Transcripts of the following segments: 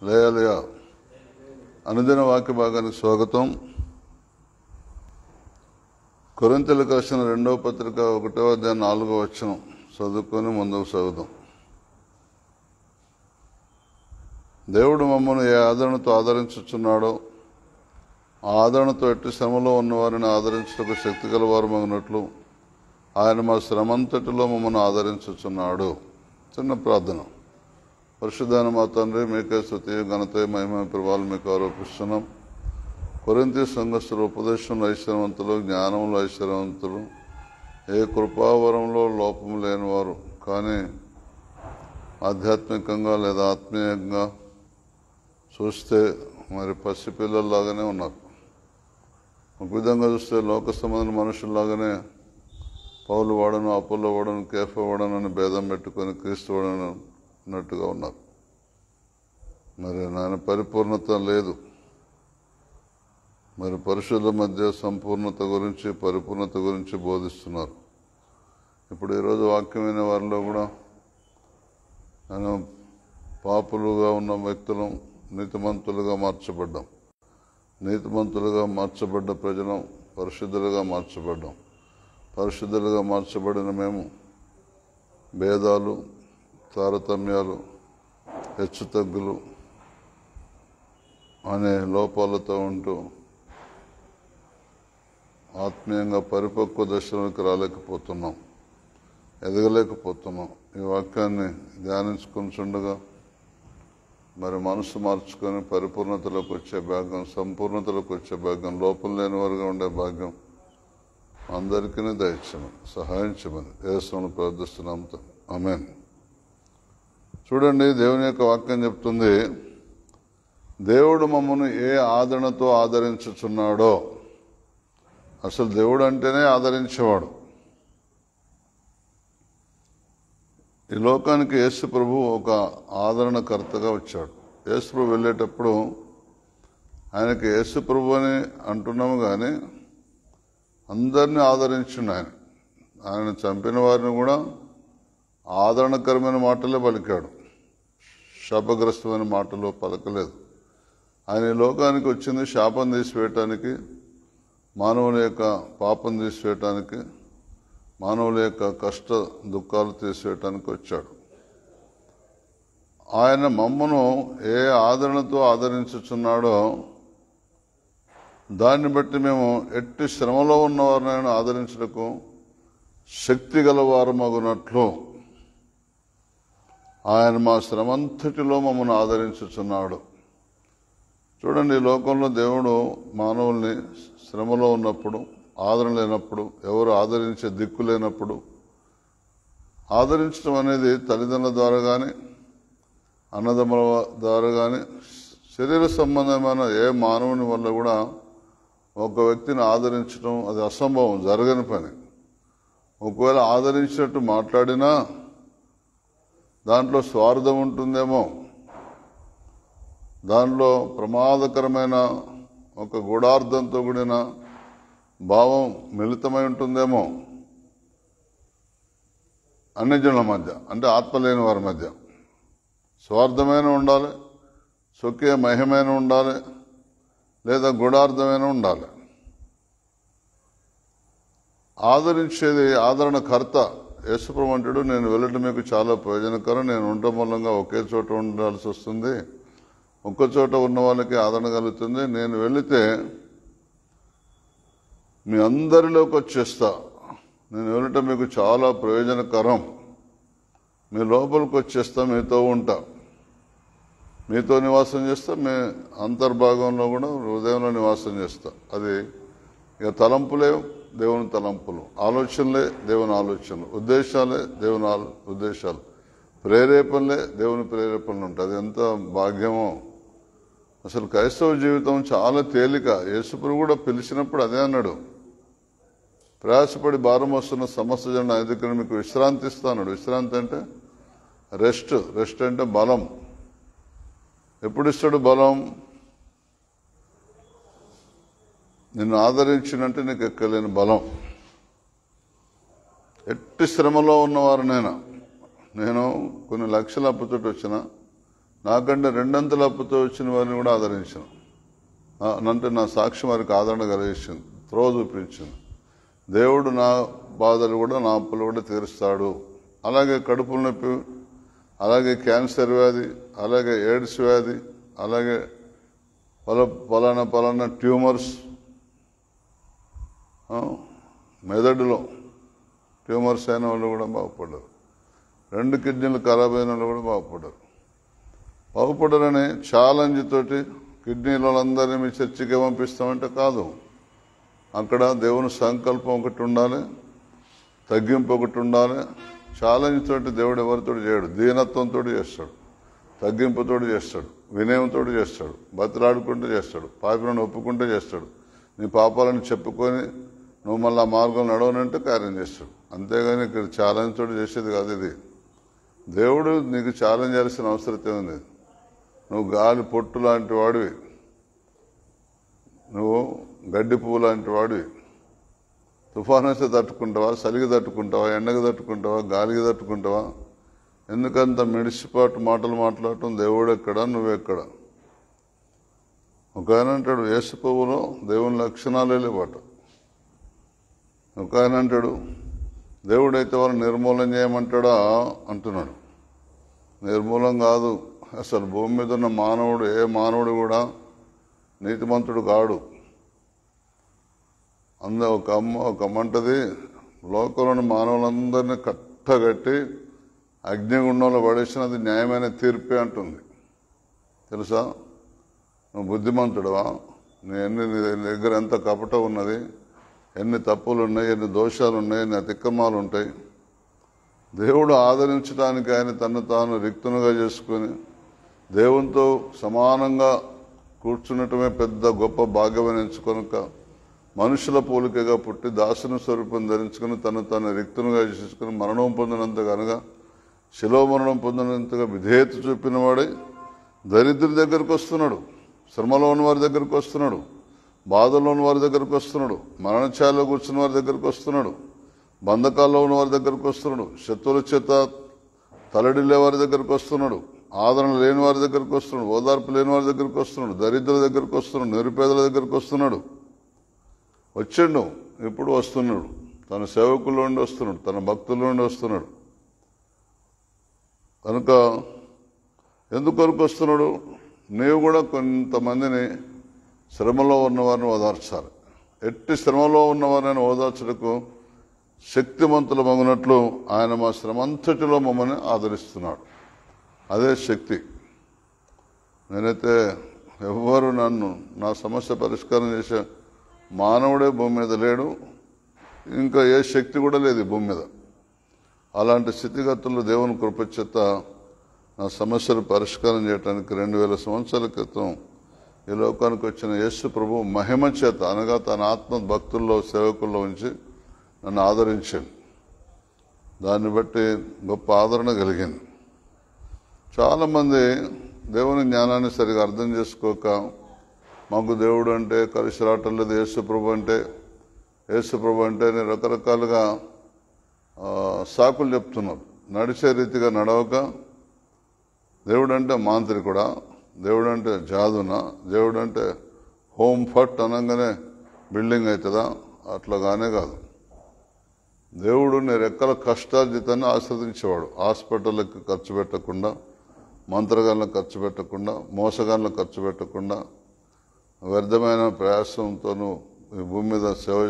లేయలుయ అనుదిన వాక్య భాగానికి స్వాగతం. కొరింథీయులకు రాసిన 2వ పత్రిక 1వ అధ్యాయం 4వ వచనం చదువుకొని ముందుకు సాగుదాం. దేవుడు మమ్మల్ని ఏ ఆదరణతో ఆదరించుచున్నాడో ఆ ఆదరణతో ఎట్టి శ్రమలో ఉన్నవారిని ఆదరించడానికి శక్తి గలవారు మగినట్లు ఆయన మా శ్రమంతటిలో మమ్మల్ని ఆదరించుచున్నాడు. చిన్న ప్రార్థన. పరిశుద్ధాన మా తండ్రి, మీకే స్తుతి ఘనత మహిమ ప్రభావాలు మీకు ఆరోపిస్తున్నాం. కొరింథీ సంఘస్థులు ఉపదేశంలో ఐశ్వర్యవంతులు, జ్ఞానంలో ఐశ్వర్యవంతులు, ఏ కృపావరంలో లోపం లేనివారు, కానీ ఆధ్యాత్మికంగా లేదా ఆత్మీయంగా చూస్తే మరి పసిపిల్లల్లాగానే ఉన్నారు. ఒక విధంగా చూస్తే లోక సంబంధ మనుషుల్లాగానే పౌలు వాడను, అపోల్లో వాడను, కేఫా వాడను అని భేదం పెట్టుకొని క్రీస్తు వాడను అన్నట్టుగా ఉన్నారు. మరి నాయన పరిపూర్ణత లేదు. మరి పరిశుద్ధుల మధ్య సంపూర్ణత గురించి, పరిపూర్ణత గురించి బోధిస్తున్నారు. ఇప్పుడు ఈరోజు వాక్యమైన వారిలో కూడా నేను పాపులుగా ఉన్న వ్యక్తులు నీతిమంతులుగా మార్చబడ్డాం. నీతిమంతులుగా మార్చబడ్డ ప్రజలం పరిశుద్ధులుగా మార్చబడ్డాం. పరిశుద్ధులుగా మార్చబడిన మేము భేదాలు, తారతమ్యాలు, హెచ్చుతగ్గులు అనే లోపాలతో ఉంటూ ఆత్మీయంగా పరిపక్వ దశలోకి రాలేకపోతున్నాం, ఎదగలేకపోతున్నాం. ఈ వాక్యాన్ని ధ్యానించుకుంటుండగా మరి మనసు మార్చుకొని పరిపూర్ణతలోకి వచ్చే భాగ్యం, సంపూర్ణతలోకి వచ్చే భాగ్యం, లోపం లేని వారుగా ఉండే భాగ్యం అందరికీ దయచేయమని, సహాయం చేయమని యేసుని ప్రార్థిస్తున్నాం. ఆమేన్. చూడండి, దేవుని యొక్క వాక్యం చెప్తుంది, దేవుడు మమ్మల్ని ఏ ఆదరణతో ఆదరించుచున్నాడో. అసలు దేవుడు అంటేనే ఆదరించేవాడు. ఈ లోకానికి యేసు ప్రభు ఒక ఆదరణకర్తగా వచ్చాడు. యేసు ప్రభు వెళ్ళేటప్పుడు ఆయనకి యేసు ప్రభు అని అంటున్నాము, కానీ అందరినీ ఆదరించిండు. ఆయన చంపిన వారిని కూడా ఆదరణకరమైన మాటలే పలికాడు, శాపగ్రస్తమైన మాటలు పలకలేదు. ఆయన ఈ లోకానికి వచ్చింది శాపం తీసివేయటానికి, మానవుల యొక్క పాపం తీసివేయటానికి, మానవుల యొక్క కష్ట దుఃఖాలు తీసివేయటానికి వచ్చాడు. ఆయన మమ్మను ఏ ఆదరణతో ఆదరించుచున్నాడో దాన్ని బట్టి మేము ఎట్టి శ్రమలో ఉన్నవారినైనా ఆదరించడానికి శక్తి గలవారమగునట్లు ఆయన మా శ్రమంతటిలో మమ్మల్ని ఆదరించుచున్నాడు. చూడండి, ఈ లోకంలో దేవుడు మానవుల్ని శ్రమలో ఉన్నప్పుడు, ఆదరణ లేనప్పుడు, ఎవరు ఆదరించే దిక్కు లేనప్పుడు, ఆదరించడం అనేది తల్లిదండ్రుల ద్వారా కానీ, అన్నదమ్ముల ద్వారా కానీ, శరీర సంబంధమైన ఏ మానవుని వల్ల కూడా ఒక వ్యక్తిని ఆదరించడం అది అసంభవం, జరగని పని. ఒకవేళ ఆదరించినట్టు మాట్లాడినా దాంట్లో స్వార్థం ఉంటుందేమో, దాంట్లో ప్రమాదకరమైన ఒక గూఢార్థంతో కూడిన భావం మిళితమై ఉంటుందేమో. అన్ని జనుల మధ్య, అంటే ఆత్మలేని వారి మధ్య స్వార్థమైన ఉండాలి, స్వకీయ మహిమైన ఉండాలి, లేదా గూఢార్థమైన ఉండాలి. ఆదరించేది ఆదరణకర్త యేసుప్రభు అంటాడు, నేను వెళ్ళటం మీకు చాలా ప్రయోజనకరం, నేను ఉండటం మూలంగా ఒకే చోట ఉండాల్సి వస్తుంది, ఒక్క చోట ఉన్న వాళ్ళకి ఆదరణ కలుగుతుంది. నేను వెళితే మీ అందరిలోకి వచ్చేస్తా, నేను వెళ్ళటం మీకు చాలా ప్రయోజనకరం, మీ లోపలికి వచ్చేస్తా, మీతో ఉంటా, మీతో నివాసం చేస్తా, మీ అంతర్భాగంలో కూడా హృదయంలో నివాసం చేస్తా. అది ఇక తలంపులే దేవుని తలంపులు, ఆలోచనలే దేవుని ఆలోచనలు, ఉద్దేశాలే దేవుని ఉద్దేశాలు, ప్రేరేపణలే దేవుని ప్రేరేపణలు ఉంటాయి. అది ఎంత భాగ్యమో. అసలు క్రైస్తవ జీవితం చాలా తేలిక. యేసుప్రభు కూడా పిలిచినప్పుడు అదే అన్నాడు, ప్రయాసపడి భారం వస్తున్న సమస్త జన నా దగ్గర మీకు విశ్రాంతి ఇస్తా అన్నాడు. విశ్రాంతి అంటే రెస్ట్ అంటే బలం. ఎప్పుడు ఇస్తాడు బలం? నిన్ను ఆదరించినంటే నీకు ఎక్కలేని బలం. ఎట్టి శ్రమలో ఉన్నవారు నేను కొన్ని లక్షల అప్పుతోటి వచ్చిన నాకంటే రెండంతల అప్పుతో వచ్చిన వారిని కూడా ఆదరించాను. అంటే నా సాక్ష్యం వారికి ఆదరణ కలిగించింది, త్రోవ చూపించింది. దేవుడు నా బాధలు కూడా, నా అప్పులు కూడా తీరుస్తాడు. అలాగే కడుపుల నొప్పి, అలాగే క్యాన్సర్ వ్యాధి, అలాగే ఎయిడ్స్ వ్యాధి, అలాగే పలానా ట్యూమర్స్, మెదడులో ట్యూమర్స్ అయిన వాళ్ళు కూడా బాగుపడ్డారు. 2 కిడ్నీలు ఖరాబ్ అయిన వాళ్ళు కూడా బాగుపడ్డారని ఛాలెంజ్ తోటి కిడ్నీల వాళ్ళందరినీ మీ చర్చికి పంపిస్తామంటే కాదు. అక్కడ దేవుని సంకల్పం ఒకటి ఉండాలి, తగ్గింపు ఒకటి ఉండాలి. ఛాలెంజ్ తోటి దేవుడు ఎవరితో చేయడు, దీనత్వంతో చేస్తాడు, తగ్గింపుతో చేస్తాడు, వినయంతో చేస్తాడు, బతిలాడుకుంటూ చేస్తాడు, పాపిని ఒప్పుకుంటూ చేస్తాడు. నీ పాపాలను చెప్పుకొని నువ్వు మళ్ళీ ఆ మార్గం నడవనంటే కార్యం చేస్తాడు. అంతేగాని ఇక్కడ ఛాలెంజ్ తోటి చేసేది కాదు ఇది. దేవుడు నీకు ఛాలెంజ్ చేయాల్సిన అవసరం ఉంది. నువ్వు గాలి పొట్టు లాంటి వాడివి, నువ్వు గడ్డి పువ్వు లాంటి వాడివి. తుఫాను వస్తే తట్టుకుంటావా, చలికి తట్టుకుంటావా, ఎండకి తట్టుకుంటావా, గాలికి తట్టుకుంటావా? ఎందుకంత మిడిసిపాటు మాటలు మాట్లాడటం? దేవుడు ఎక్కడ, నువ్వెక్కడ? ఒక ఆయన అంటాడు యేసు పువ్వులో దేవుని లక్షణాలే లేవాట. ఒక ఆయన అంటాడు దేవుడైతే వాళ్ళు నిర్మూలన చేయమంటాడా అంటున్నాడు. నిర్మూలం కాదు. అసలు భూమి మీద ఉన్న మానవుడు, ఏ మానవుడు కూడా నీతిమంతుడు కాడు. ఒక అమ్మంటది లోకంలోని మానవులందరినీ కట్టగట్టి అగ్నిగుండంలో పడేసినది న్యాయమైన తీర్పే అంటుంది. తెలుసా? నువ్వు బుద్ధిమంతుడువా? నీ దగ్గర ఎంత కపట ఉన్నది, ఎన్ని తప్పులు ఉన్నాయి, ఎన్ని దోషాలు ఉన్నాయి, ఎన్ని అతిక్రమాలు ఉంటాయి. దేవుడు ఆదరించడానికి ఆయన తను తాను రిక్తునుగా చేసుకుని దేవునితో సమానంగా కూర్చున్నటమే పెద్ద గొప్ప భాగ్యమని ఎంచుకొనక మనుషుల పోలికగా పుట్టి దాసుని స్వరూపం ధరించుకుని తను తాను రిక్తునుగా చేసుకుని మరణం పొందినంతగా శిలో మరణం పొందినంతగా విధేయత చూపిన వాడే దరిద్రుడి దగ్గరకు వస్తున్నాడు, శ్రమలో ఉన్న వారి దగ్గరకు వస్తున్నాడు, బాధల్లో ఉన్న వారి దగ్గరకు వస్తున్నాడు, మరణఛాయలో కూర్చున్న వారి దగ్గరకు వస్తున్నాడు, బంధకాల్లో ఉన్న వారి దగ్గరకు వస్తున్నాడు, శత్రువుల చేత తలడిల్లే వారి దగ్గరకు వస్తున్నాడు, ఆదరణ లేని వారి దగ్గరకు వస్తున్నాడు, ఓదార్పు లేని వారి దగ్గరకు వస్తున్నాడు, దరిద్రుల దగ్గరకు వస్తున్నాడు, నిరుపేదల దగ్గరకు వస్తున్నాడు. వచ్చిండు, ఇప్పుడు వస్తున్నాడు. తన సేవకుల్లో నుండి వస్తున్నాడు, తన భక్తుల్లో నుండి వస్తున్నాడు. కనుక ఎందుకొరకు వస్తున్నాడు? నీవు కూడా కొంతమందిని శ్రమలో ఉన్నవారిని ఓదార్చాలి. ఎట్టి శ్రమలో ఉన్నవారిని ఓదార్చడానికి శక్తిమంతులు మగునట్లు ఆయన మా శ్రమంతటిలో మమ్మల్ని ఆదరిస్తున్నాడు. అదే శక్తి. నేనైతే ఎవ్వరు నా సమస్య పరిష్కారం చేసే మానవుడే భూమి మీద లేడు, ఇంకా ఏ శక్తి కూడా లేదు ఈ భూమి మీద. అలాంటి స్థితిగతుల్లో దేవుని కృపచేత నా సమస్యలు పరిష్కారం చేయడానికి 2000 సంవత్సరాల క్రితం ఈ లోకానికి వచ్చిన యేసు ప్రభు మహిమ చేత అనగా తన ఆత్మ భక్తుల్లో సేవకుల్లో ఉంచి నన్ను ఆదరించాను. దాన్ని బట్టి గొప్ప ఆదరణ కలిగింది. చాలామంది దేవుని జ్ఞానాన్ని సరిగా అర్థం చేసుకోక మాకు దేవుడు అంటే కలిసి రావటం లేదు, యేసు ప్రభు అంటే రకరకాలుగా సాకులు చెప్తున్నారు. నడిచే రీతిగా నడవక దేవుడు అంటే మాంత్రికుడా, దేవుడు అంటే జాదునా, దేవుడు అంటే హోమ్ ఫట్ అనగానే బిల్డింగ్ అవుతుందా? అట్లాగానే కాదు. దేవుడు నీ రెక్కల కష్టార్జితాన్ని ఆస్వాదించేవాడు. హాస్పిటల్కి ఖర్చు పెట్టకుండా, మంత్రగాళ్ళకు ఖర్చు పెట్టకుండా, మోసగాళ్ళకు ఖర్చు పెట్టకుండా, వ్యర్థమైన ప్రయాసంతోనూ ఈ భూమి మీద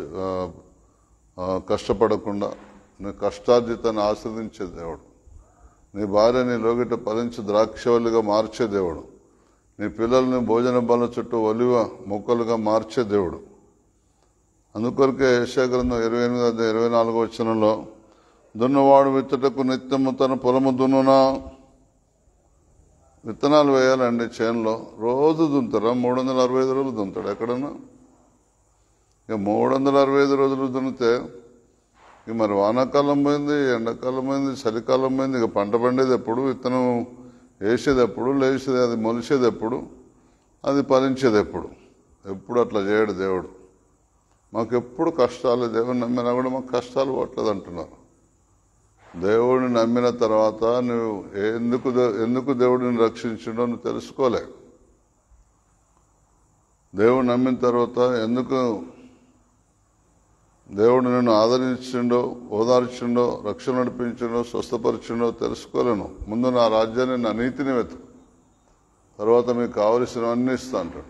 కష్టపడకుండా నీ కష్టార్జితాన్ని ఆస్వాదించే దేవుడు. నీ భార్యని లోగిట ఫలించి ద్రాక్షవల్లిగా మార్చే దేవుడు. నీ పిల్లల్ని భోజన బల్ల చుట్టూ ఒలివ మొక్కలుగా మార్చే దేవుడు. అందుకొరకే యెషయా గ్రంథం 28-24 వచనంలో దున్నవాడు విత్తుటకు నిత్యము తన పొలము దున్నునా. విత్తనాలు వేయాలండి చేనులో, రోజు దున్నుతారా? 365 రోజులు దున్నుతాడు ఎక్కడన్నా? ఇక 365 రోజులు దున్నితే ఇక మరి వానాకాలం పోయింది, ఎండాకాలం పోయింది, చలికాలం పోయింది. ఇక పంట పండేది ఎప్పుడు, విత్తనం వేసేది ఎప్పుడు, లేచేది అది మొలిసేది ఎప్పుడు, అది ఫలించేది ఎప్పుడు? ఎప్పుడు అట్లా చేయడు దేవుడు. మాకు ఎప్పుడు కష్టాలు, దేవుని నమ్మినా కూడా మాకు కష్టాలు పోవట్లేదు అంటున్నారు. దేవుడిని నమ్మిన తర్వాత నువ్వు ఎందుకు దేవుడిని రక్షించిండో నువ్వు తెలుసుకోలే. దేవుడు నమ్మిన తర్వాత ఎందుకు దేవుడు నిన్ను ఆదరించిండో, ఓదార్చిండో, రక్షణ నడిపించిండో, స్వస్థపరిచిండో తెలుసుకోలేను. ముందు నా రాజ్యాన్ని, నా నీతిని వెతుకు, తర్వాత మీకు కావలసినవన్నీ ఇస్తా అంటాడు.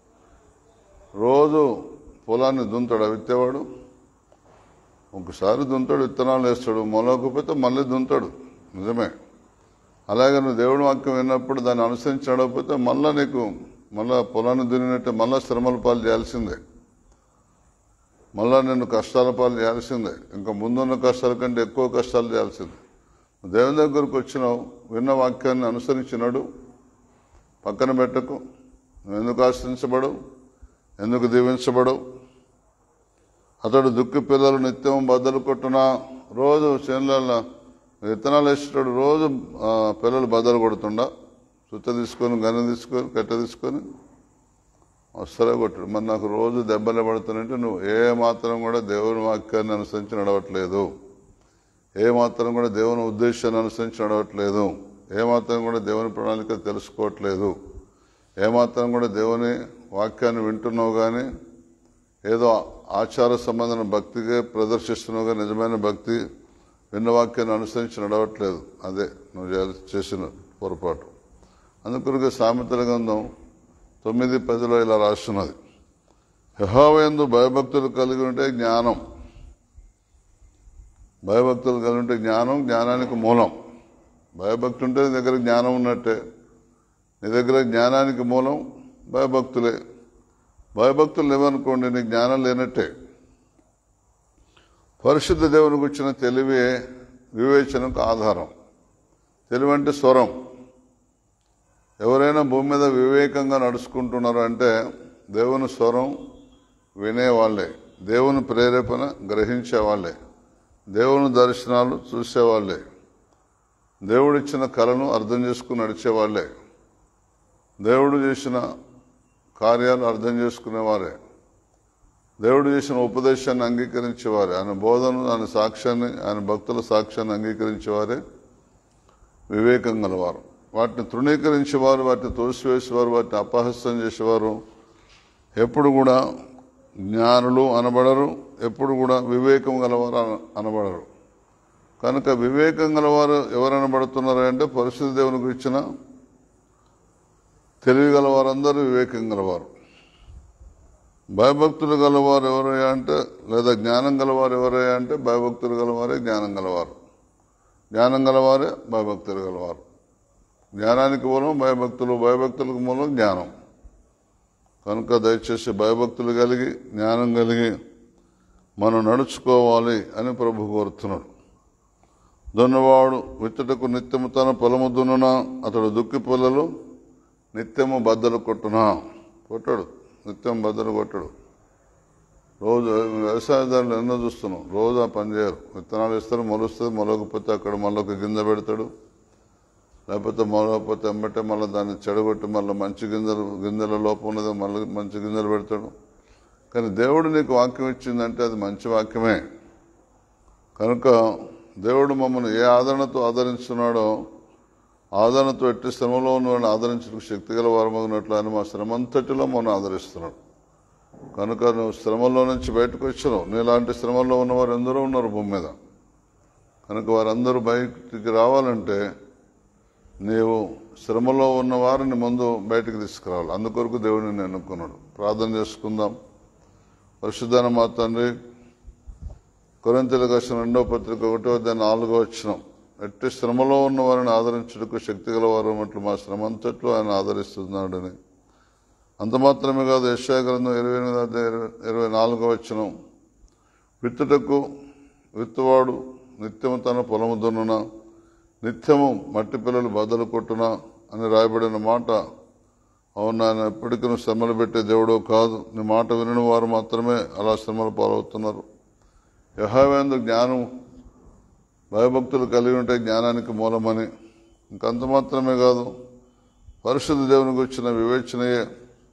రోజు పొలాన్ని దున్నుతాడు విత్తేవాడు. ఒకసారి దున్నుతాడు, విత్తనాలు వేస్తాడు, మొలకపోతే మళ్ళీ దున్నుతాడు. నిజమే. అలాగే నువ్వు దేవుడి వాక్యం విన్నప్పుడు దాన్ని అనుసరించి నడవకపోతే మళ్ళా పొలాన్ని దున్నినట్టే మళ్ళా శ్రమల పాలు చేయాల్సిందే, మళ్ళా నిన్ను కష్టాల పాలు చేయాల్సిందే. ఇంకా ముందున్న కష్టాల కంటే ఎక్కువ కష్టాలు చేయాల్సిందే. దేవుని దగ్గరకు వచ్చినావు, విన్న వాక్యాన్ని అనుసరించినాడు, పక్కన పెట్టకు. నువ్వు ఎందుకు ఆశ్రయించబడవు, ఎందుకు దీవించబడవు? అతడు దుక్కి పిల్లలు నిత్యం బద్దలు కొట్టునా, రోజు చేనుల విత్తనాలు వేసేటాడు, రోజు పిల్లలు బద్దలు కొడుతుండా, సుత్త తీసుకొని, గన్ను తీసుకొని, కట్టె తీసుకొని వస్తలే కొట్టాడు. మరి నాకు రోజు దెబ్బలు పడుతున్నట్టు నువ్వు ఏ మాత్రం కూడా దేవుని వాక్యాన్ని అనుసరించి నడవట్లేదు, ఏ మాత్రం కూడా దేవుని ఉద్దేశాన్ని అనుసరించి నడవట్లేదు, ఏ మాత్రం కూడా దేవుని ప్రణాళిక తెలుసుకోవట్లేదు, ఏ మాత్రం కూడా దేవుని వాక్యాన్ని వింటున్నావు కానీ ఏదో ఆచార సంబంధమైన భక్తిగా ప్రదర్శిస్తున్నావు కానీ నిజమైన భక్తి విన్న వాక్యాన్ని అనుసరించి నడవట్లేదు. అదే నువ్వు చేసిన పొరపాటు. అందుకొరకు సామెతల గ్రంథం 9:10 ఇలా రాస్తున్నది, యెహోవాయందు భయభక్తులు కలిగి ఉంటే జ్ఞానం. భయభక్తులు కలిగి ఉంటే జ్ఞానం, జ్ఞానానికి మూలం. భయభక్తి ఉంటే నీ దగ్గర జ్ఞానం ఉన్నట్టే. నీ దగ్గర జ్ఞానానికి మూలం భయభక్తులే. భయభక్తులు లేవనుకోండి, నీ జ్ఞానం లేనట్టే. పరిశుద్ధ దేవునికి వచ్చిన తెలివే వివేచనకు ఆధారం. తెలివి అంటే స్వరం. ఎవరైనా భూమి మీద వివేకంగా నడుచుకుంటున్నారు అంటే దేవుని స్వరం వినేవాళ్లే, దేవుని ప్రేరేపణ గ్రహించేవాళ్లే, దేవుని దర్శనాలు చూసేవాళ్లే, దేవుడిచ్చిన కళను అర్థం చేసుకుని నడిచేవాళ్లే, దేవుడు చేసిన కార్యాలు అర్థం చేసుకునేవారే, దేవుడు చేసిన ఉపదేశాన్ని అంగీకరించేవారే, ఆయన బోధనను, ఆయన సాక్ష్యాన్ని, ఆయన భక్తుల సాక్ష్యాన్ని అంగీకరించేవారే వివేకం గలవారు. వాటిని తృణీకరించేవారు, వాటిని తోసివేసేవారు, వాటిని అపహాస్యం చేసేవారు ఎప్పుడు కూడా జ్ఞానులు అనబడరు, ఎప్పుడు కూడా వివేకం గలవారు అనబడరు. కనుక వివేకం గలవారు ఎవరు అనబడుతున్నారు అంటే పరిశుద్ధ దేవునికి ఇచ్చిన తెలివి గలవారందరూ వివేకం గలవారు. భయభక్తులు గలవారు ఎవరయ్యా అంటే, లేదా జ్ఞానం గలవారు ఎవరయ్యా అంటే భయభక్తులు గలవారే జ్ఞానం గలవారు, జ్ఞానం గలవారే భయభక్తులు గలవారు. జ్ఞానానికి మూలం భయభక్తులు, భయభక్తులకు మూలం జ్ఞానం. కనుక దయచేసి భయభక్తులు కలిగి జ్ఞానం కలిగి మనం నడుచుకోవాలి అని ప్రభు కోరుతున్నాడు. దున్నవాడు విత్తుటకు నిత్యము తన పొలము దున్నున, అతడు దుక్కి పొలలు నిత్యము బద్దలు కొట్టునా. కొట్టాడు, నిత్యం బద్దలు కొట్టాడు. రోజు వ్యవసాయదారులు ఎన్నో చూస్తున్నాం, రోజు ఆ పని చేయరు. విత్తనాలు ఇస్తారు, మొలుస్తుంది, మొలకపోతే అక్కడ మళ్ళీ ఒక గింజ పెడతాడు, లేకపోతే మొలకపోతే ఎంబటే మళ్ళీ దాన్ని చెడగొట్టి మళ్ళీ మంచి గింజల లోపం ఉన్నది మళ్ళీ మంచి గింజలు పెడతాడు. కానీ దేవుడు నీకు వాక్యం ఇచ్చిందంటే అది మంచి వాక్యమే. కనుక దేవుడు మమ్మల్ని ఏ ఆదరణతో ఆదరిస్తున్నాడో, ఆదరణతో ఎట్టి శ్రమలో ఉన్నవాడిని ఆదరించడానికి శక్తి గల వారమగినట్లు ఆయన మా శ్రమంతటిలో మనం ఆదరిస్తున్నాడు. కనుక నువ్వు శ్రమల్లో నుంచి బయటకు వచ్చినావు. నీలాంటి శ్రమల్లో ఉన్నవారు ఎందరో ఉన్నారు భూమి మీద. కనుక వారందరూ బయటికి రావాలంటే నీవు శ్రమలో ఉన్న వారిని ముందు బయటకు తీసుకురావాలి. అందుకొరకు దేవుడు నిన్ను ఎన్నుకున్నాడు. ప్రార్థన చేసుకుందాం. పరిశుద్ధన మా తండ్రి, కొరింథీయులకు రాసిన 2వ పత్రిక 1:4 ఎట్టి శ్రమలో ఉన్న వారిని ఆదరించుటకు శక్తి గలవారు అన్నట్లు మా శ్రమ అంతట్లో ఆయన ఆదరిస్తున్నాడని. అంత మాత్రమే కాదు, యెషయా గ్రంథం 28:24 విత్తుటకు విత్తువాడు నిత్యము తన పొలము దున్నున, నిత్యము మట్టి పిల్లలు బద్దలు కొట్టునా అని రాయబడిన మాట. అవును, ఆయన ఎప్పటికీ శ్రమలు పెట్టే దేవుడు కాదు. నీ మాట వినని వారు మాత్రమే అలా శ్రమలు పాలవుతున్నారు. యెహోవాయందు జ్ఞానం, భయభక్తులు కలిగి ఉంటే జ్ఞానానికి మూలమని. ఇంకంత మాత్రమే కాదు, పరిశుద్ధ దేవునికి వచ్చిన వివేచనయే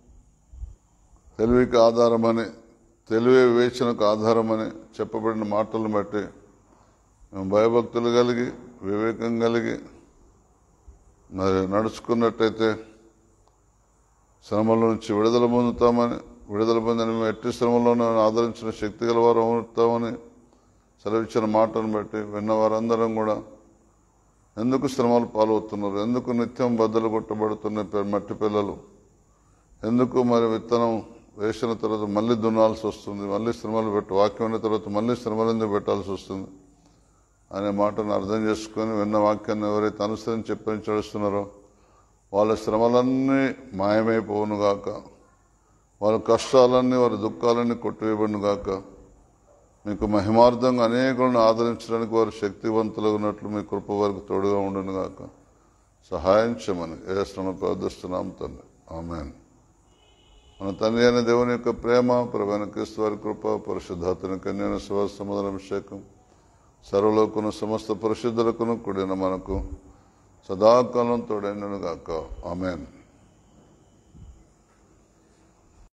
తెలివికి ఆధారమని, తెలివే వివేచనకు ఆధారమని చెప్పబడిన మాటలను బట్టి మేము భయభక్తులు కలిగి వివేకం కలిగి మరి నడుచుకున్నట్టయితే శ్రమల నుంచి విడుదల పొందుతామని, విడుదల పొందని మేము ఎట్టి శ్రమలోనూ ఆదరించిన శక్తి గల వారు అవుతామని సెలవిచ్చిన మాటను బట్టి విన్న వారందరం కూడా ఎందుకు శ్రమలు పాలవుతున్నారు, ఎందుకు నిత్యం బద్దలు కొట్టబడుతున్న మట్టి పిల్లలు, ఎందుకు మరి విత్తనం వేసిన తర్వాత మళ్ళీ దున్నాల్సి వస్తుంది, మళ్ళీ శ్రమలు వాక్యం అయిన తర్వాత మళ్ళీ శ్రమలు ఎందుకు పెట్టాల్సి వస్తుంది అనే మాటను అర్థం చేసుకొని విన్న వాక్యాన్ని ఎవరైతే అనుసరించి చెప్పించేస్తున్నారో వాళ్ళ శ్రమలన్నీ మాయమైపోవును గాక, వాళ్ళ కష్టాలన్నీ వారి దుఃఖాలన్నీ కొట్టివేయబడును గాక, మీకు మహిమార్థంగా అనేకులను ఆదరించడానికి వారు శక్తివంతులు ఉన్నట్లు మీ కృప వారికి తోడుగా ఉండును గాక సహాయం చేయమని యేసునామమున ప్రార్థిస్తున్నాము తండ్రి. ఆమేన్. మన తండ్రి అయిన దేవుని యొక్క ప్రేమ, ప్రభువైన క్రీస్తు వారి కృప, పరిశుద్ధాత్మని కన్యైన సువాస సముద్ర అభిషేకం సర్వలోకును సమస్త పరిశుద్ధులకును కూడిన మనకు సదాకాలం తోడైనను గాక. ఆమేన్.